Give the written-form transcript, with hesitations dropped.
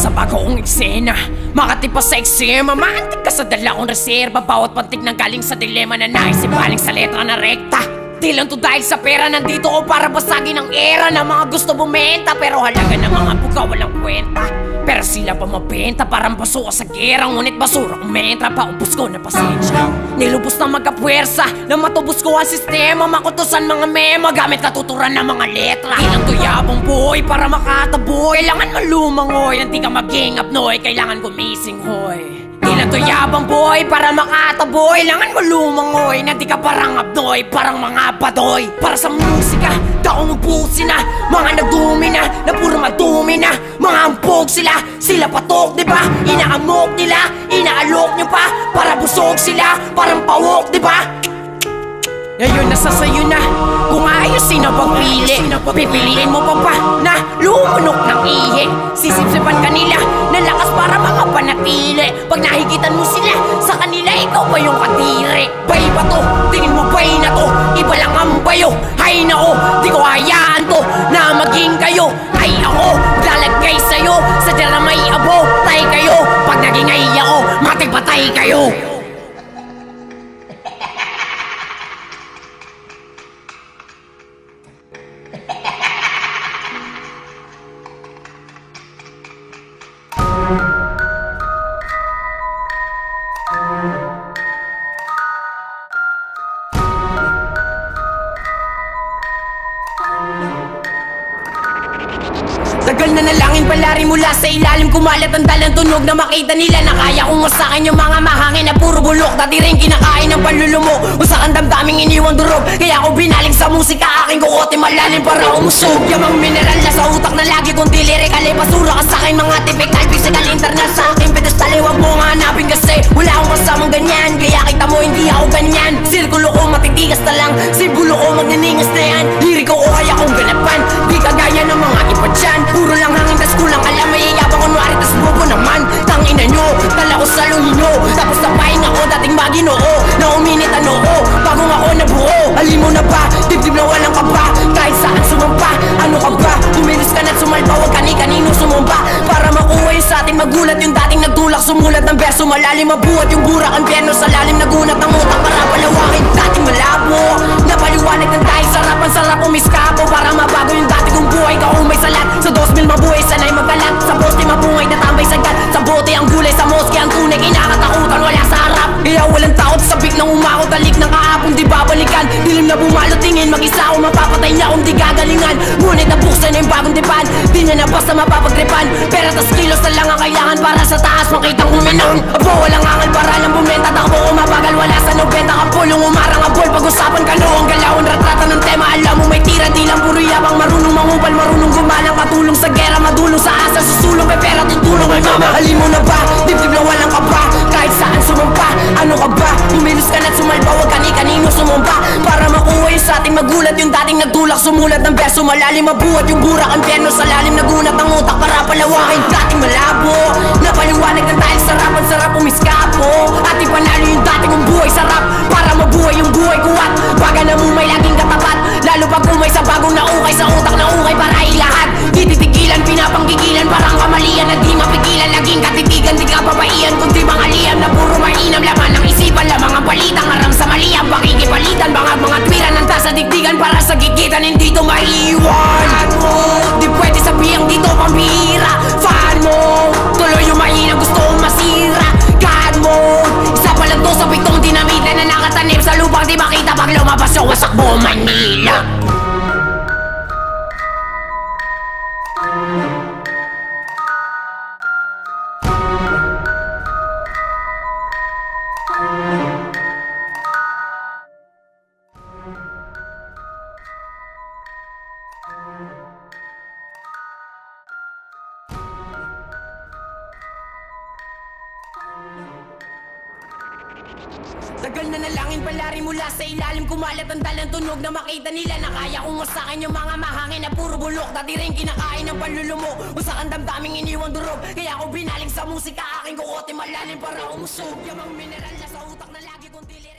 sa bago kong eksena, makati pa sa eksema, maantig ka sa dala kong reserba. Bawat pantig na galing sa dilema na naisip baling sa letra na rekta. Di lang to dahil sa pera, nandito ko para basagin ang era ng mga gusto bumenta. Pero halaga ng mga buka walang kwenta, pero sila pa mabenta, parang baso ka sa gera. Ngunit basura kung mentra, paubos ko na pasensya. Nilubos na magkapwersa, na matubos ko ang sistema. Makutusan mga memo, gamit katuturan ng mga letra. Di lang to yabang boy, para makataboy. Kailangan mo lumangoy, hindi ka maging apnoy. Kailangan gumising hoy. Di lang to yabang boy, para makataboy. Kailangan mo lumangoy, na di ka parang apnoy. Parang mga badoy, para sa musika taong ubusin na, mga nagdumi na puro madumi na. Mga ampog sila patok diba? Inaamok nila, inaalok nyo pa, para busog sila, parang pawok diba? Ngayon nasa sayo na, kung ayusin ang pagpili. Pipiliin mo pa ba na lumunok ng ihi? Sisipsipan kanila ng lakas para makapanatili. Pag nahigitan mo sila, sa kanila ikaw pa yung katiri. Bay ba to? Tingin mo bay na to? Iba lang ang bayo. Hay nako, di ko hayaan to na maging kayo. Ay ako, lalagay sa'yo, sadya na may abo. Tay kayo, pag naging ay ako, matigpatay kayo. Tagal na nalangin palari mula sa ilalim, kumalat ang dalang tunog na makita nila na kaya kong masakin yung mga mahangin na puro bulok. Dati rin kinakain ng panlulumo, usakan damdaming iniwang durog. Kaya ako binaling sa musika, aking kukote malalim para umusog. Yamang mineral na sa utak na lagi kong dilirikal. Basura ka sa'kin mga typical, physical, internal sa aking pedestal. Huwag mo nga hanapin kasi wala akong kasamang ganyan. Kaya kita mo hindi ako ganyan. Sirkulo ko matitigas na lang, sibulo ko magniningas na yan. Liriko ko kaya kong ganapan, di kagaya ng mga iba dyan. Puro lang hangin tas kulang alam, mayayabang kunwari tas bobo naman. Tangina nyo, dala ko sa luhin nyo, tapos napahin ako dating maginoo. Na uminit ano ko, bagong ako nabuo. Alim mo na ba, dibdib na walang kaba, kahit saan sumampa. Ano ka ba, tumilis ka na't sumalpa, huwag kani-kanino sumumpa. Para makuha yung sa atin magulat, yung dating nagtulak sumulat ng verso. Malalim mabuhat yung burak ang perno, sa lalim nagunat ng utak para palawakin dating malabo. Napaliwanag ng dahil sarap, ang sarap umiskapo. Para mabago yung dati kong buhay, kaumay salat. Sa 2000 mabuhay, sanay magkalat. Sa poste mabungay na tambay sagat. Sa bote ang gulay, sa moske ang tunay. Kinakatakutan, wala sa harap. Kaya walang takot, sabik ng umakot. Talik ng kahapon, di babalikan. Dilim na bumalot, tingin mag-isa ako. Mapapatay niya kung di gagalingan. Ngunit nabuksan na yung bagong dipan. Di niya na basta mapapagripan. Pera tas kilos na lang ang kailangan para sa taas makitang uminang. Abo, walang angal para lang bumenta. Takbo ko mabagal, wala sa 90. Kapulong umarang abol, pag-usapan ka noong galawang retrata ng tema. Alam mo may tira, di lang puro yabang. Marunong mangubal, marunong gumalang. Katulong sa gera, madulong sa asa. Susulong, may pera, tutulong may mama. Alim mo na ba, dibdib na walang kaba, kahit saan sumampa. Ano ka ba, umilos ka na't sumalpa, huwag kani-kanino sumampa. Para makuha yung sa ating magulat, yung dating nagtulak sumulat ng verso. Malalim mabuhat yung burak ang perno, sa lalim nagunat ang utak para palawakin dating malabo. Napaliwanag ng dahil sarap, ang sarap umiskapo. At ipanalo yung dating kong buhay sarap, para mabuhay yung buhay kuwat. Baga na mo may laging katapat, lalo pag umay sa bagong naukay, sa utak na ukay para ilahat. Di titigilan, pinapanggigilan, parang kamalian na di mapigilan. Laging katitigan, di ka papaiyan, kundi mga liyam na puro mainam. Laman ng isipan, lamang ang palitan, ngaram sa maliyam. Pakikipalitan, mga twiran ng tasa digdigan, para sa gigitan, hindi to maiwan. Di pwede sabihang dito pambihira. Fan mo, tuloy yung mahina, gusto kong masira. God mode, isa pala to sa pitong dinamita na nakatanim sa lupang di makita. Pag lumabas yung wasak mo, Manila. Tagal na nalangin palari mula sa ilalim, kumalat ang dalang tunog na makita nila na kaya kong masakin yung mga mahangin na puro bulok. Dati rin kinakain ng panlulumo, usakan damdaming iniwang durog. Kaya ako binaling sa musika, aking kukote malalim para umusog. Yamang mineral na sa utak na lagi kong dilir.